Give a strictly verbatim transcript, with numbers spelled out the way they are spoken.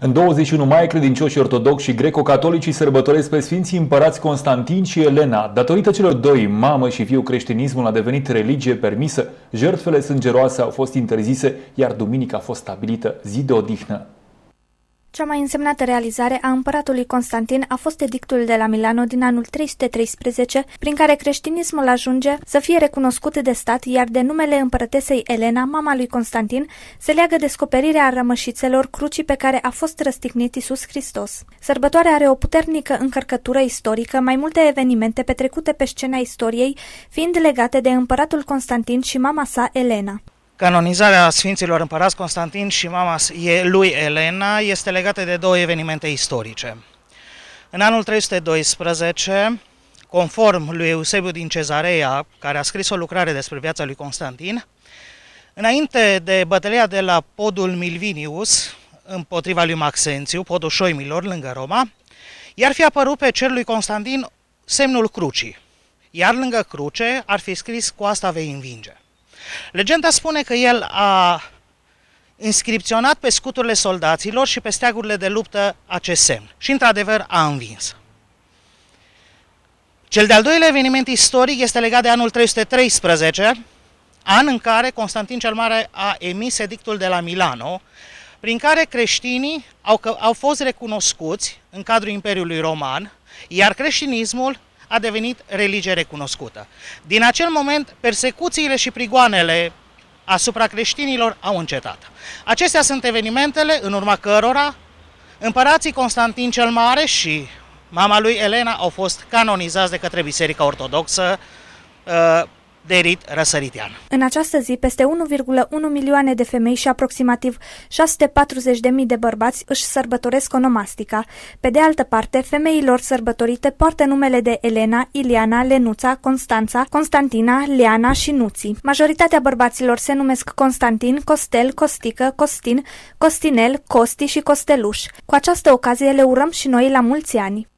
În douăzeci și unu mai, credincioșii ortodoxi și greco-catolicii sărbătoresc pe Sfinții Împărați Constantin și Elena. Datorită celor doi, mamă și fiu, creștinismul a devenit religie permisă, jertfele sângeroase au fost interzise, iar duminica a fost stabilită zi de odihnă. Cea mai însemnată realizare a împăratului Constantin a fost edictul de la Milano din anul trei sute treisprezece, prin care creștinismul ajunge să fie recunoscut de stat, iar de numele împărătesei Elena, mama lui Constantin, se leagă descoperirea rămășițelor crucii pe care a fost răstignit Iisus Hristos. Sărbătoarea are o puternică încărcătură istorică, mai multe evenimente petrecute pe scena istoriei fiind legate de împăratul Constantin și mama sa Elena. Canonizarea Sfinților Împărați Constantin și mama lui Elena este legată de două evenimente istorice. În anul trei sute doisprezece, conform lui Eusebiu din Cezarea, care a scris o lucrare despre viața lui Constantin, înainte de bătălia de la podul Milvinius, împotriva lui Maxențiu, podul Șoimilor, lângă Roma, i-ar fi apărut pe cer lui Constantin semnul crucii, iar lângă cruce ar fi scris "Cu asta vei învinge". Legenda spune că el a inscripționat pe scuturile soldaților și pe steagurile de luptă acest semn și, într-adevăr, a învins. Cel de-al doilea eveniment istoric este legat de anul trei sute treisprezece, an în care Constantin cel Mare a emis edictul de la Milano, prin care creștinii au, au fost recunoscuți în cadrul Imperiului Roman, iar creștinismul a devenit religie recunoscută. Din acel moment, persecuțiile și prigoanele asupra creștinilor au încetat. Acestea sunt evenimentele în urma cărora împărații Constantin cel Mare și mama lui Elena au fost canonizați de către Biserica Ortodoxă de rit răsăritean. În această zi, peste unu virgulă unu milioane de femei și aproximativ șase sute patruzeci de mii de bărbați își sărbătoresc onomastica. Pe de altă parte, femeilor sărbătorite poartă numele de Elena, Iliana, Lenuța, Constanța, Constantina, Leana și Nuții. Majoritatea bărbaților se numesc Constantin, Costel, Costică, Costin, Costinel, Costi și Costeluș. Cu această ocazie le urăm și noi la mulți ani!